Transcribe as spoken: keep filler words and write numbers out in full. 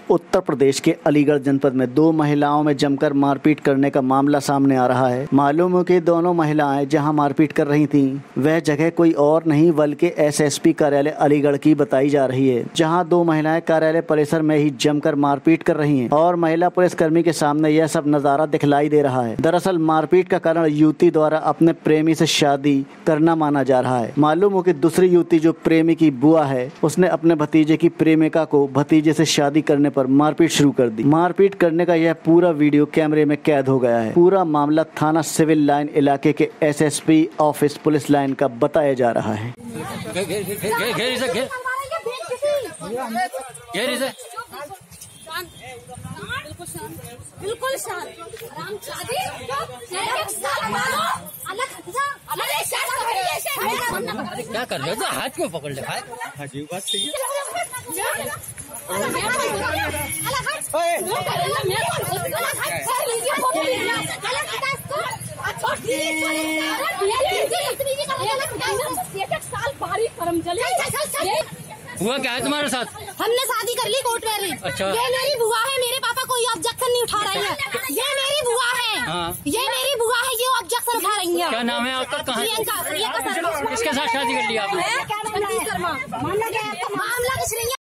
उत्तर प्रदेश के अलीगढ़ जनपद में दो महिलाओं में जमकर मारपीट करने का मामला सामने आ रहा है। मालूम हो कि दोनों महिलाएं जहां मारपीट कर रही थीं, वह जगह कोई और नहीं बल्कि एसएसपी कार्यालय अलीगढ़ की बताई जा रही है, जहां दो महिलाएं कार्यालय परिसर में ही जमकर मारपीट कर रही हैं और महिला पुलिसकर्मी के सामने यह सब नजारा दिखलाई दे रहा है। दरअसल मारपीट का कारण युवती द्वारा अपने प्रेमी से शादी करना माना जा रहा है। मालूम हो कि दूसरी युवती जो प्रेमी की बुआ है, उसने अपने भतीजे की प्रेमिका को भतीजे से शादी करने पर मारपीट शुरू कर दी। मारपीट करने का यह पूरा वीडियो कैमरे में कैद हो गया है। पूरा मामला थाना सिविल लाइन इलाके के एसएसपी ऑफिस पुलिस लाइन का बताया जा रहा है। बिल्कुल शांत आराम शादी क्या कर रहे हो? हाथ क्यों पकड़ ले भाई? अजीब बात सही है। हुआ क्या है तुम्हारे साथ? हमने शादी कर ली कोर्ट मैरिज। अच्छा। ये मेरी बुआ है, मेरे पापा कोई ऑब्जेक्शन नहीं उठा रही है। ये मेरी बुआ है। हाँ। ये मेरी बुआ है, ये ऑब्जेक्शन उठा रही है। क्या नाम है आपका? कहाँ? प्रियंका। प्रियंका शर्मा। किसके साथ शादी कर लिया आपने? मामला किस